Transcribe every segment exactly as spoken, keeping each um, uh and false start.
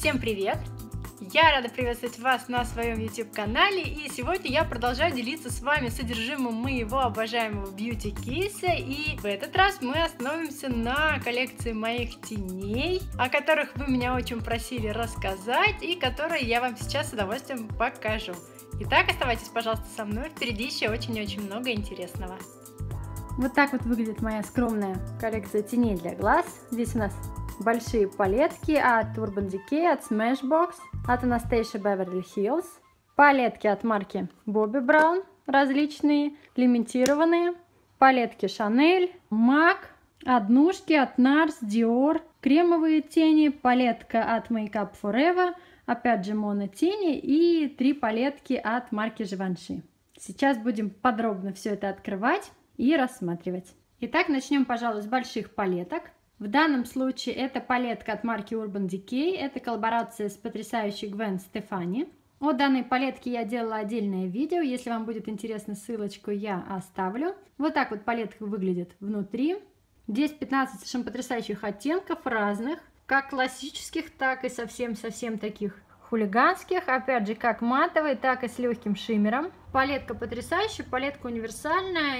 Всем привет! Я рада приветствовать вас на своем YouTube-канале, и сегодня я продолжаю делиться с вами содержимым моего обожаемого бьюти-кейса, и в этот раз мы остановимся на коллекции моих теней, о которых вы меня очень просили рассказать, и которые я вам сейчас с удовольствием покажу. Итак, оставайтесь, пожалуйста, со мной, впереди еще очень-очень много интересного. Вот так вот выглядит моя скромная коллекция теней для глаз. Здесь у нас большие палетки от Urban Decay, от Smashbox, от Anastasia Beverly Hills, палетки от марки Bobbi Brown, различные, лимитированные, палетки Chanel, MAC, однушки от Nars, Dior, кремовые тени, палетка от Make Up For Eva, опять же монотени и три палетки от марки Givenchy. Сейчас будем подробно все это открывать и рассматривать. Итак, начнем, пожалуй, с больших палеток. В данном случае это палетка от марки Urban Decay, это коллаборация с потрясающей Гвен Стефани. О данной палетке я делала отдельное видео, если вам будет интересно, ссылочку я оставлю. Вот так вот палетка выглядит внутри. Здесь пятнадцать совершенно потрясающих оттенков разных, как классических, так и совсем-совсем таких хулиганских, опять же, как матовые, так и с легким шиммером. Палетка потрясающая, палетка универсальная,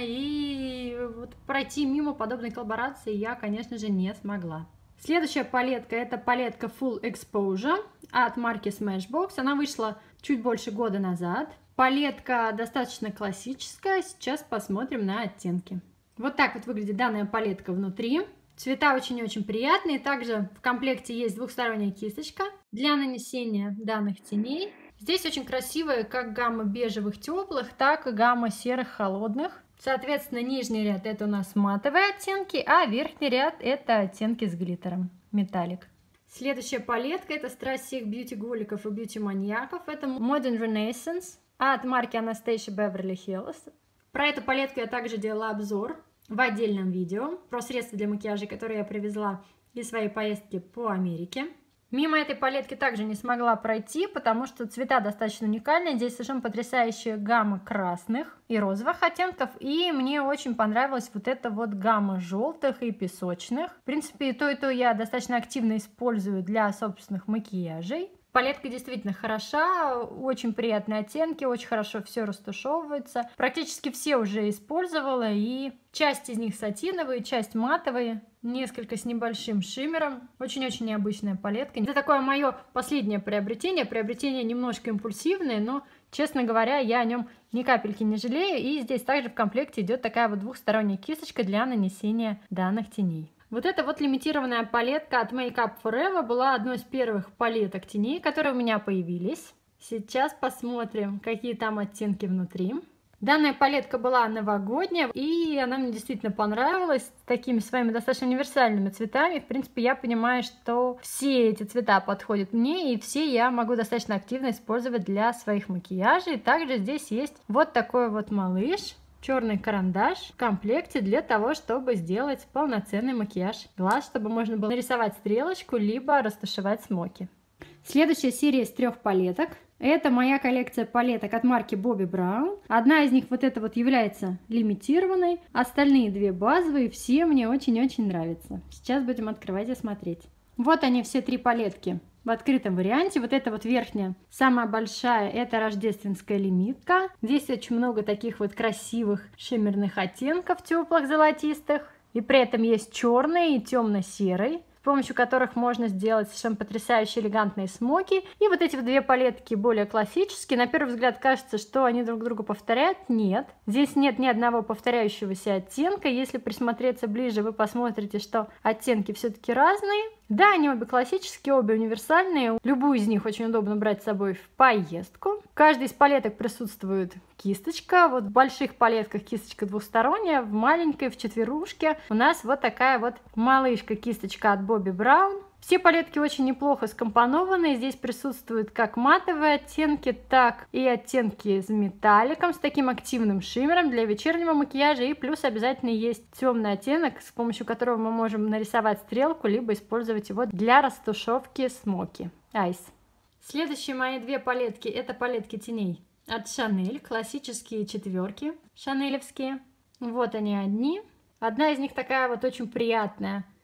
и вот пройти мимо подобной коллаборации я, конечно же, не смогла. Следующая палетка — это палетка Full Exposure от марки Smashbox. Она вышла чуть больше года назад. Палетка достаточно классическая, сейчас посмотрим на оттенки. Вот так вот выглядит данная палетка внутри. Цвета очень-очень приятные. Также в комплекте есть двухсторонняя кисточка для нанесения данных теней. Здесь очень красивая как гамма бежевых теплых, так и гамма серых холодных. Соответственно, нижний ряд это у нас матовые оттенки, а верхний ряд это оттенки с глиттером, металлик. Следующая палетка — это страсть всех бьюти-голиков и бьюти-маньяков. Это Modern Renaissance от марки Anastasia Beverly Hills. Про эту палетку я также делала обзор в отдельном видео про средства для макияжа, которые я привезла из своей поездки по Америке. Мимо этой палетки также не смогла пройти, потому что цвета достаточно уникальные. Здесь совершенно потрясающая гамма красных и розовых оттенков. И мне очень понравилась вот эта вот гамма желтых и песочных. В принципе, и то, и то я достаточно активно использую для собственных макияжей. Палетка действительно хороша, очень приятные оттенки, очень хорошо все растушевывается. Практически все уже использовала, и часть из них сатиновые, часть матовые, несколько с небольшим шиммером. Очень-очень необычная палетка. Это такое мое последнее приобретение, приобретение немножко импульсивное, но, честно говоря, я о нем ни капельки не жалею. И здесь также в комплекте идет такая вот двухсторонняя кисточка для нанесения данных теней. Вот эта вот лимитированная палетка от Make Up For Eva была одной из первых палеток теней, которые у меня появились. Сейчас посмотрим, какие там оттенки внутри. Данная палетка была новогодняя, и она мне действительно понравилась, с такими своими достаточно универсальными цветами. В принципе, я понимаю, что все эти цвета подходят мне, и все я могу достаточно активно использовать для своих макияжей. Также здесь есть вот такой вот малыш. Черный карандаш в комплекте для того, чтобы сделать полноценный макияж глаз, чтобы можно было нарисовать стрелочку, либо растушевать смоки. Следующая серия из трех палеток. Это моя коллекция палеток от марки Bobbi Brown. Одна из них вот эта вот является лимитированной, остальные две базовые, все мне очень-очень нравятся. Сейчас будем открывать и смотреть. Вот они все три палетки в открытом варианте. Вот эта вот верхняя, самая большая, это рождественская лимитка. Здесь очень много таких вот красивых шиммерных оттенков, теплых, золотистых. И при этом есть черный и темно-серый, с помощью которых можно сделать совершенно потрясающие элегантные смоки. И вот эти вот две палетки более классические. На первый взгляд кажется, что они друг друга повторяют. Нет. Здесь нет ни одного повторяющегося оттенка. Если присмотреться ближе, вы посмотрите, что оттенки все-таки разные. Да, они обе классические, обе универсальные. Любую из них очень удобно брать с собой в поездку. В каждой из палеток присутствует кисточка. Вот в больших палетках кисточка двухсторонняя, в маленькой, в четверушке у нас вот такая вот малышка кисточка от Bobbi Brown. Все палетки очень неплохо скомпонованы. Здесь присутствуют как матовые оттенки, так и оттенки с металликом, с таким активным шиммером для вечернего макияжа. И плюс обязательно есть темный оттенок, с помощью которого мы можем нарисовать стрелку, либо использовать его для растушевки смоки. Айс. Следующие мои две палетки — это палетки теней от Chanel, классические четверки шанелевские. Вот они одни. Одна из них такая вот очень приятная,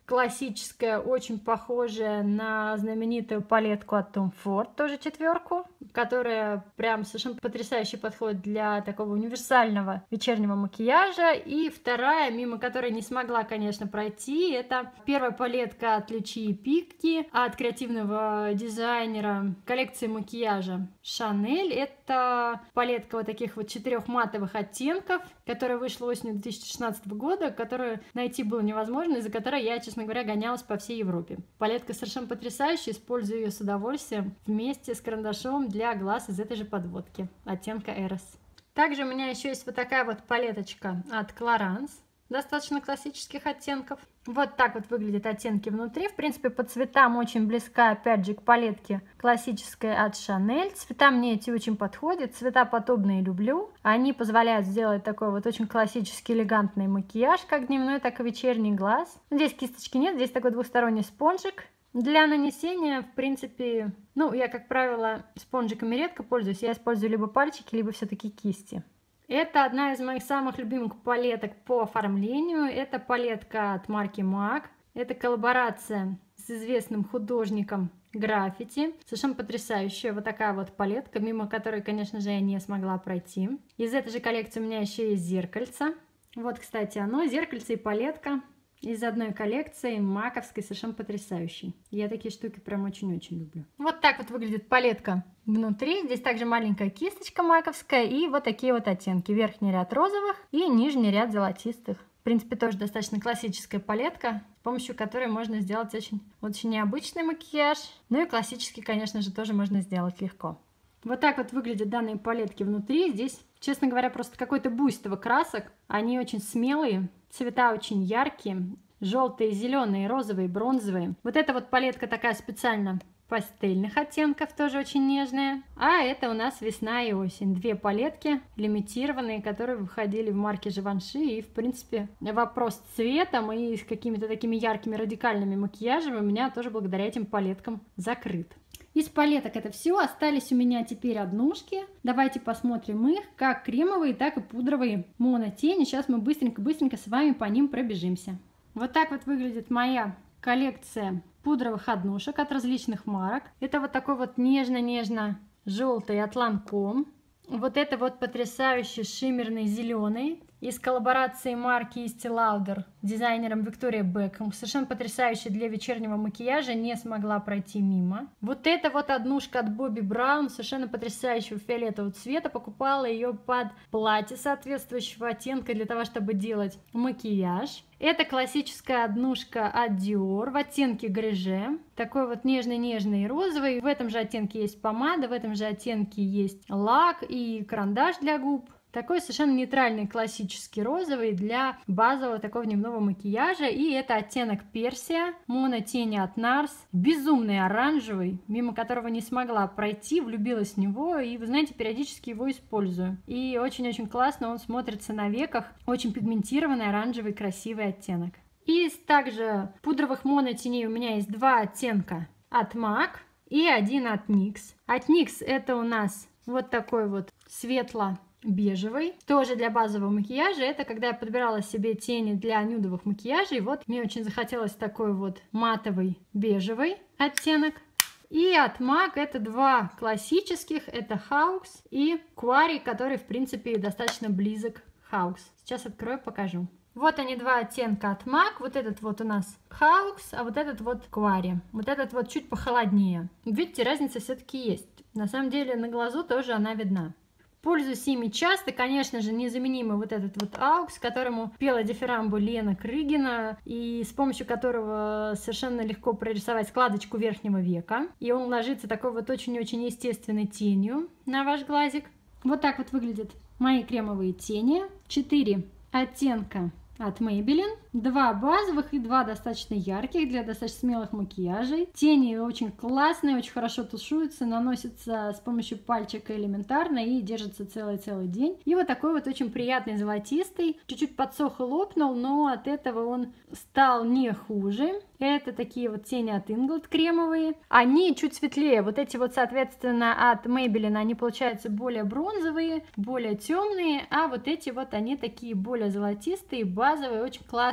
классическая, очень похожая на знаменитую палетку от Tom Ford, тоже четверку, которая прям совершенно потрясающе подходит для такого универсального вечернего макияжа. И вторая, мимо которой не смогла, конечно, пройти, это первая палетка от Лючии Пикки, от креативного дизайнера коллекции макияжа Chanel. Это палетка вот таких вот четырех матовых оттенков, которая вышла осенью две тысячи шестнадцатого года, которую найти было невозможно, из-за которой я, честно говоря, гонялась по всей Европе. Палетка совершенно потрясающая, использую ее с удовольствием вместе с карандашом для глаз из этой же подводки оттенка Eros. Также у меня еще есть вот такая вот палеточка от Clarins, достаточно классических оттенков. Вот так вот выглядят оттенки внутри. В принципе, по цветам очень близка, опять же, к палетке классической от Chanel. Цвета мне эти очень подходят. Цвета подобные люблю. Они позволяют сделать такой вот очень классический, элегантный макияж, как дневной, так и вечерний глаз. Здесь кисточки нет, здесь такой двухсторонний спонжик. Для нанесения, в принципе, ну, я, как правило, спонжиками редко пользуюсь. Я использую либо пальчики, либо все-таки кисти. Это одна из моих самых любимых палеток по оформлению. Это палетка от марки мак. Это коллаборация с известным художником граффити. Совершенно потрясающая вот такая вот палетка, мимо которой, конечно же, я не смогла пройти. Из этой же коллекции у меня еще есть зеркальце. Вот, кстати, оно, зеркальце и палетка из одной коллекции, маковской, совершенно потрясающей. Я такие штуки прям очень-очень люблю. Вот так вот выглядит палетка внутри. Здесь также маленькая кисточка маковская и вот такие вот оттенки. Верхний ряд розовых и нижний ряд золотистых. В принципе, тоже достаточно классическая палетка, с помощью которой можно сделать очень, очень необычный макияж. Ну и классический, конечно же, тоже можно сделать легко. Вот так вот выглядят данные палетки внутри. Здесь, честно говоря, просто какое-то буйство красок. Они очень смелые. Цвета очень яркие, желтые, зеленые, розовые, бронзовые. Вот эта вот палетка такая специально пастельных оттенков, тоже очень нежная. А это у нас весна и осень. Две палетки лимитированные, которые выходили в марке Givenchy. И, в принципе, вопрос с цветом и с какими-то такими яркими радикальными макияжами у меня тоже благодаря этим палеткам закрыт. Из палеток это все. Остались у меня теперь однушки. Давайте посмотрим их, как кремовые, так и пудровые монотени. Сейчас мы быстренько-быстренько с вами по ним пробежимся. Вот так вот выглядит моя коллекция пудровых однушек от различных марок. Это вот такой вот нежно-нежно-желтый от Lancome. Вот это вот потрясающий шиммерный зеленый из коллаборации марки Estee Lauder с дизайнером Виктория Бекхэм. Совершенно потрясающий для вечернего макияжа, не смогла пройти мимо. Вот эта вот однушка от Бобби Браун, совершенно потрясающего фиолетового цвета. Покупала ее под платье соответствующего оттенка для того, чтобы делать макияж. Это классическая однушка от Dior в оттенке греже. Такой вот нежный-нежный розовый. В этом же оттенке есть помада, в этом же оттенке есть лак и карандаш для губ. Такой совершенно нейтральный классический розовый для базового такого дневного макияжа. И это оттенок персия, монотени от Nars. Безумный оранжевый, мимо которого не смогла пройти, влюбилась в него. И, вы знаете, периодически его использую. И очень-очень классно он смотрится на веках. Очень пигментированный, оранжевый, красивый оттенок. Из также пудровых монотеней у меня есть два оттенка от мак и один от никс. От никс это у нас вот такой вот светло бежевый, тоже для базового макияжа. Это когда я подбирала себе тени для нюдовых макияжей. Вот мне очень захотелось такой вот матовый бежевый оттенок. И от мак это два классических, это Haux и Quarry, который в принципе достаточно близок к Haux. Сейчас открою, покажу. Вот они, два оттенка от мак. Вот этот вот у нас Haux, а вот этот вот Quarry. Вот этот вот чуть похолоднее. Видите, разница все-таки есть. На самом деле на глазу тоже она видна. Пользуюсь ими часто, конечно же, незаменимый вот этот вот Аукс, которому пела дифирамбу Лена Крыгина, и с помощью которого совершенно легко прорисовать складочку верхнего века. И он ложится такой вот очень-очень естественной тенью на ваш глазик. Вот так вот выглядят мои кремовые тени. Четыре оттенка от Maybelline, два базовых и два достаточно ярких для достаточно смелых макияжей. Тени очень классные, очень хорошо тушуются, наносятся с помощью пальчика элементарно и держатся целый-целый день. И вот такой вот очень приятный золотистый, чуть-чуть подсох и лопнул, но от этого он стал не хуже. Это такие вот тени от Inglot кремовые. Они чуть светлее. Вот эти вот, соответственно, от Maybelline, они получаются более бронзовые, более темные. А вот эти вот, они такие более золотистые, базовые, очень классные.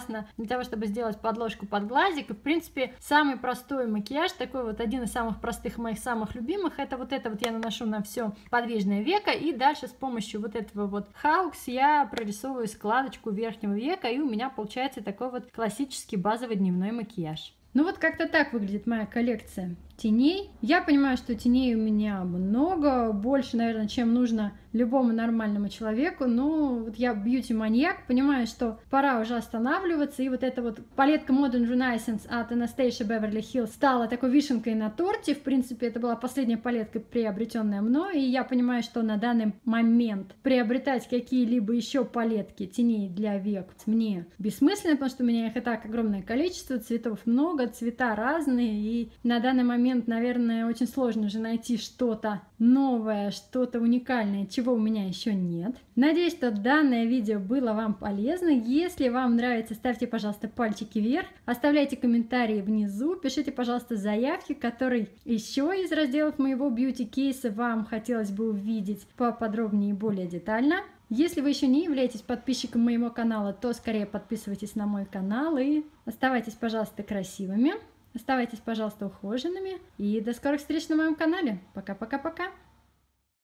классно для того, чтобы сделать подложку под глазик. И, в принципе, самый простой макияж, такой вот один из самых простых, моих самых любимых, это вот это вот я наношу на все подвижное веко, и дальше с помощью вот этого вот Хаукс я прорисовываю складочку верхнего века, и у меня получается такой вот классический базовый дневной макияж. Ну вот как-то так выглядит моя коллекция теней. Я понимаю, что теней у меня много, больше, наверное, чем нужно любому нормальному человеку. Но вот я бьюти-маньяк, понимаю, что пора уже останавливаться. И вот эта вот палетка Modern Renaissance от Anastasia Beverly Hills стала такой вишенкой на торте. В принципе, это была последняя палетка, приобретенная мной. И я понимаю, что на данный момент приобретать какие-либо еще палетки теней для век мне бессмысленно, потому что у меня их и так огромное количество, цветов много, цвета разные. И на данный момент, наверное, очень сложно уже найти что-то новое, что-то уникальное, чего у меня еще нет. Надеюсь, что данное видео было вам полезно. Если вам нравится, ставьте, пожалуйста, пальчики вверх, оставляйте комментарии внизу, пишите, пожалуйста, заявки, которые еще из разделов моего бьюти-кейса вам хотелось бы увидеть поподробнее и более детально. Если вы еще не являетесь подписчиком моего канала, то скорее подписывайтесь на мой канал и оставайтесь, пожалуйста, красивыми. Оставайтесь, пожалуйста, ухоженными. И до скорых встреч на моем канале. Пока-пока-пока.